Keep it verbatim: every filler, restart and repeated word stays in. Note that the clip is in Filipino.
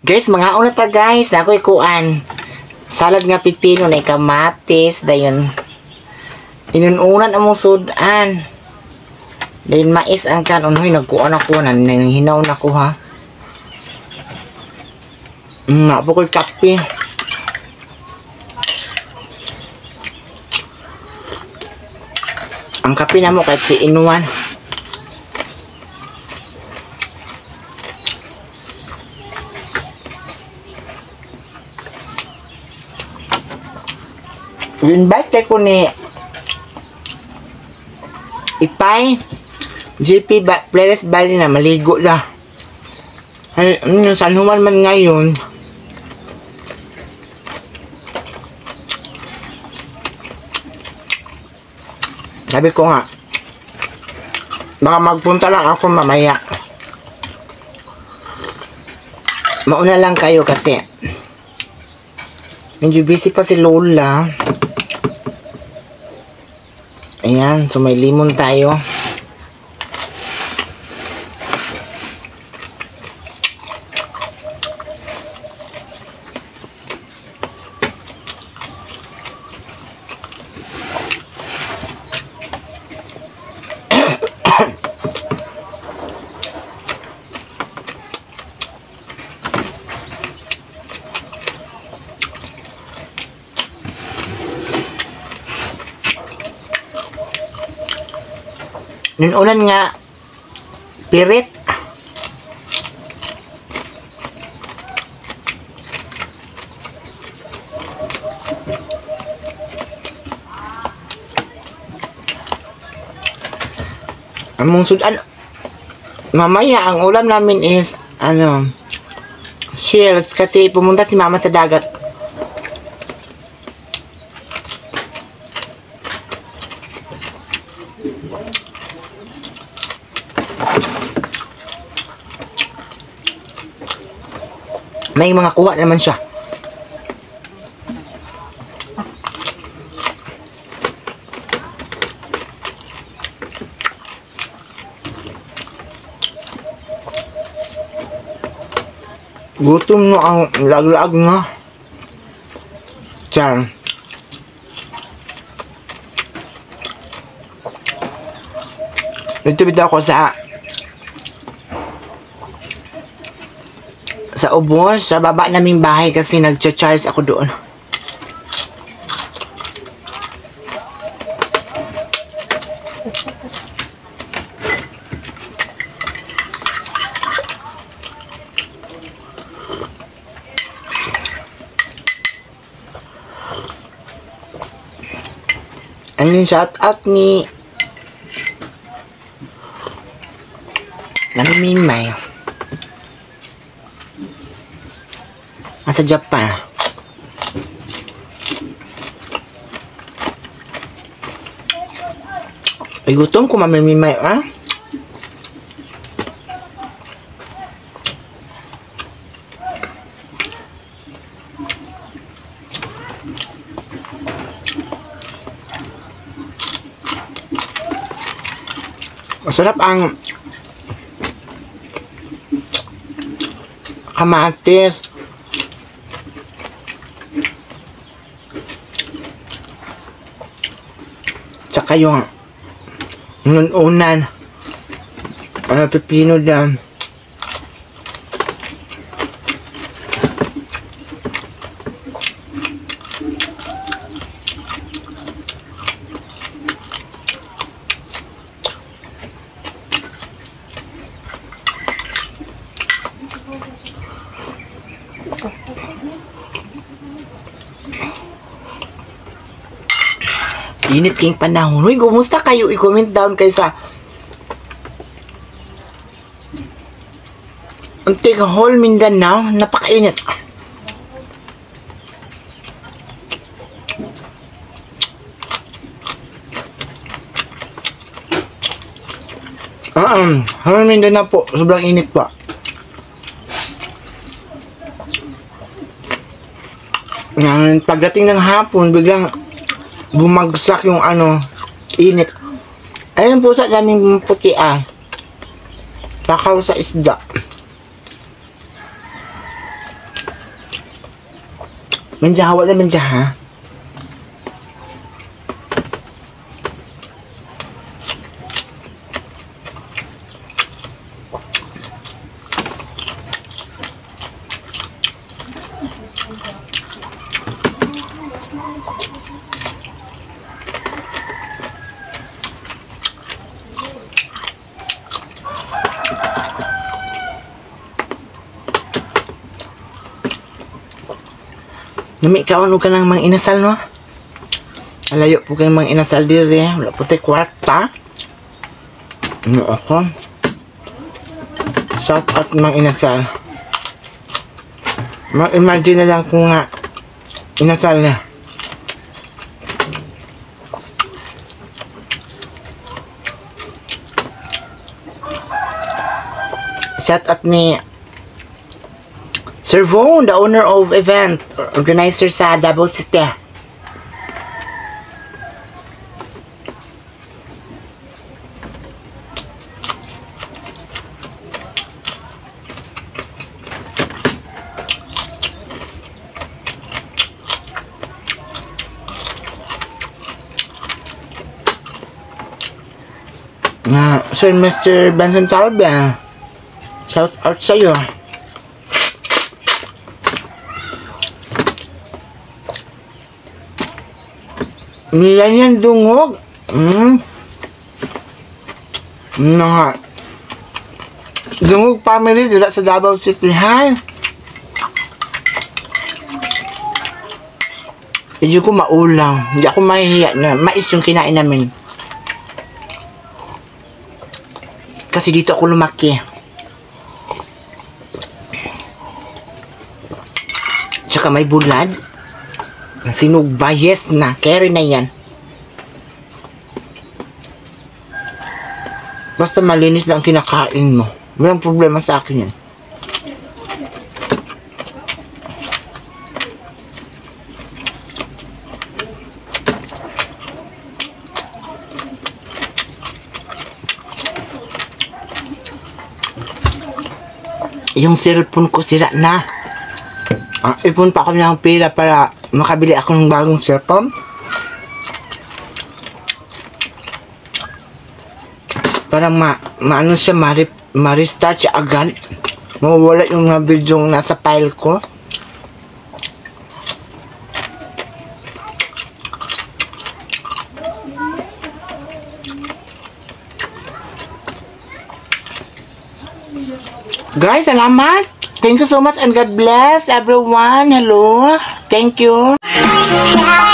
Guys, mga una ta guys, na ako'y kuan. Salad nga pipino na kamatis, dayon. Inununan among sudan. Dayon mais ang kan, unoy nagkuan ako, nanhinaw na ko ha. Mm, napo ko'y kape. Ang kape na mo kahit si inuan. Invite ko ni Ipay J P ba Players Bali na maligo na. Ay, ano, San Juan man ngayon. Sabi ko nga, baka magpunta lang ako mamaya. Mauna lang kayo kasi medyo busy pa si Lola. Ayan, so may limon tayo. Nununan nga pirit. Among sudan mamaya ang ulam namin is ano, shells kasi pumunta si mama sa dagat. May mga kuha naman siya. Gutom no ang lag-lag nga. Char. Nagtubid ako sa sa ubos, sa baba naming bahay kasi nagcha-charge ako doon. Ang shout out ni Namimimay sa Japan. Ay, gutom ko mamimimay, ah? Masarap ang kamatis. Tsaka yung nununan ano, pipino dyan. Init kayong panahon. Uy, kumusta kayo? I-comment down kayo sa Antigahol, Mindanao. Napakainit. Ah, um, Hol, Mindanao po. Sobrang init pa. Ngayon, pagdating ng hapon, biglang bumagsak yung ano, init. Ayun po sa daming puti ah. Takaw sa isda. Manja, wala manja ha. Nami kaon ka ng mga inasal, no? Alayo po kayong mga inasal diri. Wala po tayo kwarta. Ano ako? Shout out mga inasal. Mag-imagine na lang kung nga inasal niya. Shout out ni Sir Von, the owner of event, organizer sa Davao City. Na, Sir Mister Benson Talba, shout out sa'yo. Niyan yan dungog. Hmm. Ano nga. Dungog family dila sa Davao City, ha? Medyo ko maulang. Hindi ako mahihiya na. Mais yung kinain namin. Kasi dito ako lumaki. Tsaka may bulad. Sinugba, yes na. Carry na yan. Basta malinis lang ang kinakain mo. Walang problema sa akin yan. Yung cellphone ko sira na. Ah, ipon pa ako ng pera para makabili ako ng bagong cellphone. Para ma, maano siya, ma-restart siya agad. Mawawala yung mga video nasa file ko. Guys, salamat! Thank you so much and God bless everyone. Hello. Thank you.